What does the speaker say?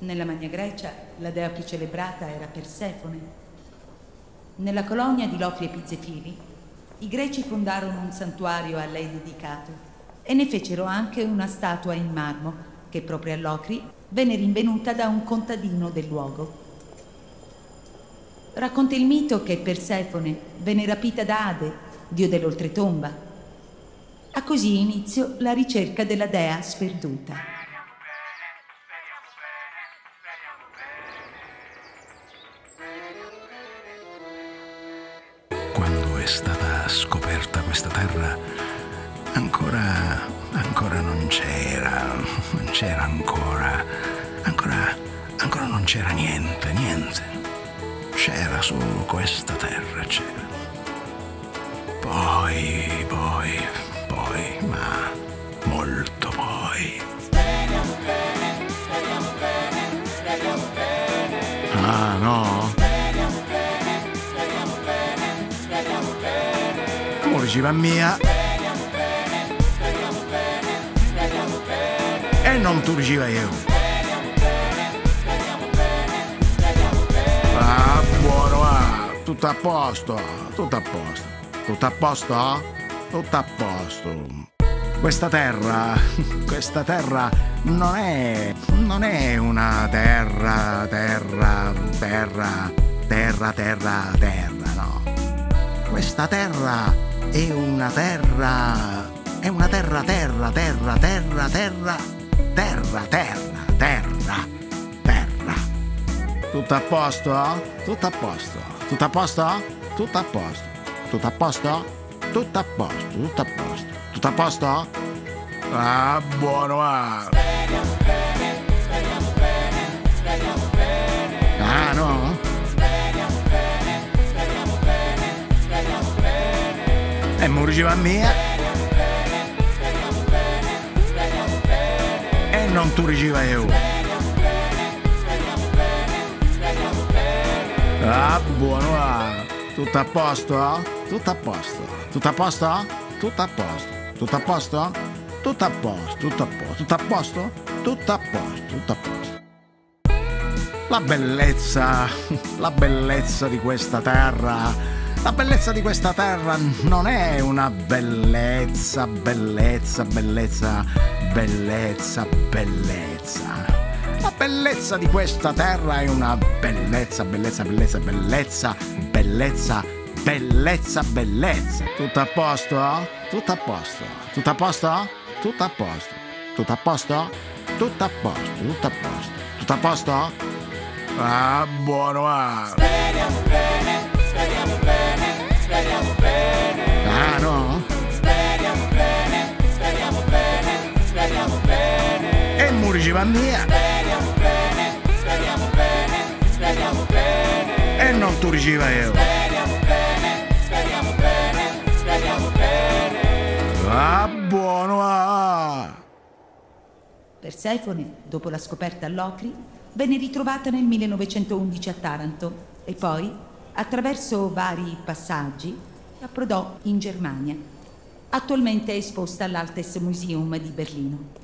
Nella Magna Grecia la dea più celebrata era Persefone. Nella colonia di Locri e Pizzefili i greci fondarono un santuario a lei dedicato e ne fecero anche una statua in marmo che proprio a Locri venne rinvenuta da un contadino del luogo. Racconta il mito che Persefone venne rapita da Ade, dio dell'oltretomba. Ha così inizio la ricerca della dea sperduta. Quando è stata scoperta questa terra, ancora non c'era ancora non c'era niente. C'era solo questa terra, c'era. Poi, ma molto poi. Speriamo bene. Ah, no? Speriamo bene. Come diceva mia? Speriamo bene. E non tu diceva io. Speriamo bene. Ah, buono, tutto a posto. Questa terra non è una terra, no. Questa terra è una terra. Tutto a posto? Tutto a posto? Ah, buono, Speriamo bene. Ah, no? Speriamo bene. E mo diceva mia? Speriamo bene. E non tu diceva io. Speriamo bene. Ah, buono, tutto a posto? La bellezza di questa terra. La bellezza di questa terra non è una bellezza. La bellezza di questa terra è una bellezza. Tutto a posto? Ah, buono, Speriamo bene. Ah, no? Speriamo bene. E mo diceva mia? Speriamo bene. E non tu diceva io. Speriamo bene. Ah, buono, Persefone, dopo la scoperta a Locri, venne ritrovata nel 1911 a Taranto e poi, attraverso vari passaggi, approdò in Germania. Attualmente è esposta all'Altes Museum di Berlino.